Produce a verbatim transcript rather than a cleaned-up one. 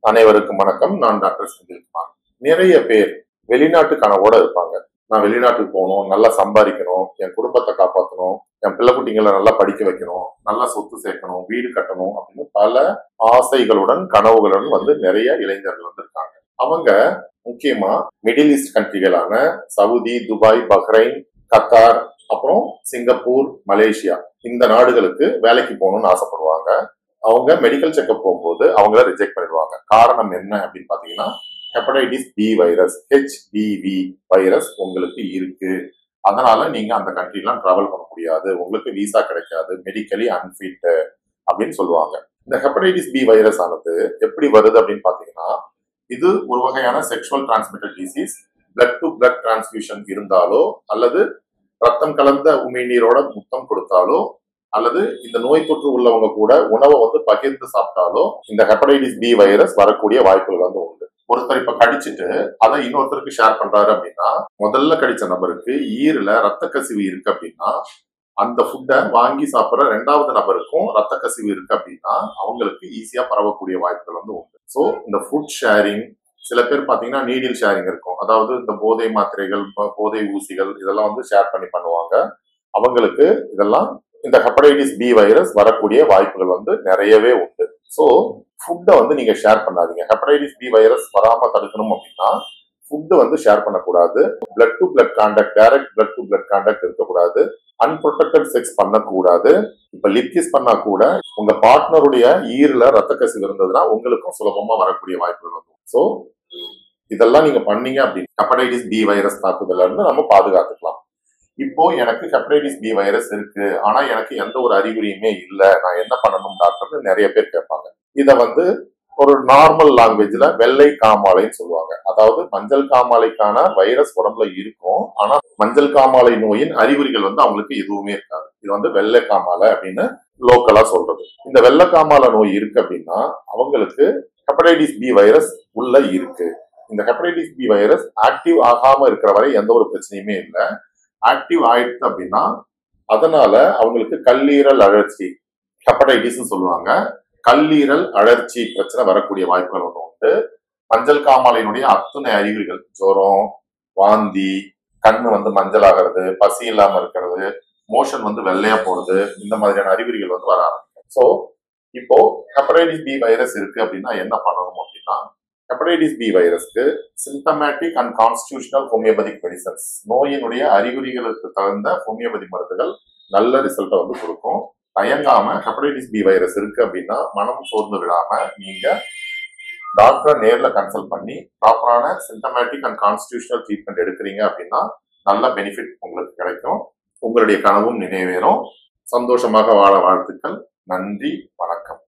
அனைவருக்கும் வணக்கம். நான் டாக்டர் செந்தில்குமார். நிறைய பேர் வெளிநாட்டு கனவோட இருப்பாங்க. நான் வெளிநாட்டுக்கு போகணும், நல்லா சம்பாதிக்கணும், என் குடும்பத்தை காப்பாற்றணும், என் பிள்ளை குட்டிங்களை நல்லா படிக்க வைக்கணும், நல்லா சொத்து சேர்க்கணும், வீடு கட்டணும் அப்படின்னு பல ஆசைகளுடன் கனவுகளுடன் வந்து நிறைய இளைஞர்கள் வந்து இருக்காங்க. அவங்க முக்கியமா மிடில் ஈஸ்ட் கண்ட்ரிகளான சவுதி, துபாய், பஹ்ரைன், கத்தார், அப்புறம் சிங்கப்பூர், மலேசியா இந்த நாடுகளுக்கு வேலைக்கு போகணும்னு ஆசைப்படுவாங்க. அவங்க மெடிக்கல் செக்அப் போகும்போது அவங்கள ரிஜெக்ட் பண்ணிடுவாங்க. காரணம் என்ன அப்படின்னு பாத்தீங்கன்னா, hepatitis B virus HPV virus உங்களுக்கு இருக்கு, அதனால நீங்க அந்த கண்ட்ரிலாம் டிராவல் பண்ண முடியாது, உங்களுக்கு விசா கிடைக்காது, மெடிக்கலி அன்ஃபிட் அப்படின்னு சொல்லுவாங்க. இந்த ஹெப்படைட்டிஸ் பி வைரஸ் ஆனது எப்படி வருது அப்படின்னு பாத்தீங்கன்னா, இது ஒரு வகையான sexual transmitted disease. Blood to blood transfusion இருந்தாலோ, அல்லது ரத்தம் கலந்த உமிழ்நீரோட முத்தம் கொடுத்தாலோ, அல்லது இந்த நோய் தொற்று உள்ளவங்க கூட உணவை வந்து பகிர்ந்து சாப்பிட்டாலோ இந்த ஹெப்படைட்டிஸ் பி வைரஸ் வரக்கூடிய வாய்ப்புகள் வந்து உண்டு. ஒருத்தர் இப்ப கடிச்சிட்டு அதை இன்னொருத்தருக்கு ஷேர் பண்றாரு அப்படின்னா, முதல்ல கடிச்ச நபருக்கு ஈரல ரத்த கசிவு இருக்கு அப்படின்னா, அந்த ஃபுட்டை வாங்கி சாப்பிட்ற ரெண்டாவது நபருக்கும் ரத்த கசிவு இருக்கு அப்படின்னா அவங்களுக்கு ஈஸியா பரவக்கூடிய வாய்ப்புகள் வந்து உண்டு. ஸோ இந்த ஃபுட் ஷேரிங், சில பேர் பாத்தீங்கன்னா நீடில் ஷேரிங் இருக்கும், அதாவது இந்த போதை மாத்திரைகள், போதை ஊசிகள் இதெல்லாம் வந்து ஷேர் பண்ணி பண்ணுவாங்க. அவங்களுக்கு இதெல்லாம் இந்த ஹெப்படைட்டிஸ் பி வைரஸ் வரக்கூடிய வாய்ப்புகள் வந்து நிறையவே உண்டு. ஸோ ஃபுட்டை வந்து நீங்க ஷேர் பண்ணாதீங்க. ஹெப்படைட்டிஸ் பி வைரஸ் வராம தடுக்கணும் அப்படின்னா ஃபுட்டு வந்து ஷேர் பண்ணக்கூடாது. Blood to blood contact, direct blood to blood contact இருக்கக்கூடாது. அன்ப்ரொடெக்டட் செக்ஸ் பண்ணக்கூடாது. இப்ப லிப் கிஸ் பண்ணா கூட உங்க பார்ட்னருடைய ஈரல ரத்த கசிவு இருந்ததுன்னா உங்களுக்கும் சுலபமா வரக்கூடிய வாய்ப்புகள் வந்து. ஸோ இதெல்லாம் நீங்க பண்ணீங்க அப்படின்னு ஹெப்படைட்டிஸ் பி வைரஸ் தாக்குதல இருந்து நம்ம பாதுகாத்துக்கலாம். இப்போ எனக்கு ஹெப்படைட்டிஸ் பி வைரஸ் இருக்கு, ஆனா எனக்கு எந்த ஒரு அறிகுறியுமே இல்லை, நான் என்ன பண்ணணும் டாக்டர்னு நிறைய பேர் கேட்பாங்க. இத வந்து ஒரு நார்மல் லாங்குவேஜ்ல வெள்ளை காமாலைன்னு சொல்லுவாங்க. அதாவது மஞ்சள் காமாலைக்கான வைரஸ் உடம்புல இருக்கும், ஆனா மஞ்சள் காமாலை நோயின் அறிகுறிகள் வந்து அவங்களுக்கு எதுவுமே இருக்காது. இது வந்து வெள்ளை காமாலை அப்படின்னு லோக்கலா சொல்றது. இந்த வெள்ளை காமாலை நோய் இருக்கு அப்படின்னா அவங்களுக்கு ஹெப்படைட்டிஸ் பி வைரஸ் உள்ள இருக்கு. இந்த ஹெப்படைட்டிஸ் பி வைரஸ் ஆக்டிவ் ஆகாம இருக்கிற வரை எந்த ஒரு பிரச்சனையுமே இல்லை. ஆக்டிவ் ஆயிடுச்சு அப்படின்னா அதனால அவங்களுக்கு கல்லீரல் அழற்சி, ஹெப்படைட்டிஸ் சொல்லுவாங்க, கல்லீரல் அழற்சி பிரச்சனை வரக்கூடிய வாய்ப்புகள் வந்து உண்டு. மஞ்சள் காமாலையினுடைய அத்தனை அறிகுறிகள், ஜுரம், வாந்தி, கண்ணு வந்து மஞ்சள் ஆகிறது, பசி இல்லாம இருக்கிறது, மோஷன் வந்து வெள்ளையா போறது, இந்த மாதிரியான அறிகுறிகள் வந்து வர ஆரம்பிக்கும். ஸோ இப்போ ஹெப்படைட்டிஸ் பி வைரஸ் இருக்கு அப்படின்னா என்ன பண்ணணும் அப்படின்னா, ஹெப்படைட்டிஸ் பி வைரஸ்க்கு symptomatic and constitutional homeopathic medicines, நோயினுடைய அறிகுறிகளுக்கு தகுந்த ஹோமியோபதி மருந்துகள் நல்ல ரிசல்ட்டை வந்து கொடுக்கும். தயங்காம ஹெப்படைட்டிஸ் பி வைரஸ் இருக்கு அப்படின்னா மனம் சோர்ந்து விடாம நீங்க டாக்டரை நேர்ல கன்சல்ட் பண்ணி ப்ராப்பரான சிம்டமேட்டிக் அண்ட் கான்ஸ்டிடியூஷனல் ட்ரீட்மெண்ட் எடுக்கிறீங்க அப்படின்னா நல்ல பெனிஃபிட் உங்களுக்கு கிடைக்கும். உங்களுடைய கனவும் நிறைவேறும். சந்தோஷமாக வாழ வாழ்த்துக்கள். நன்றி, வணக்கம்.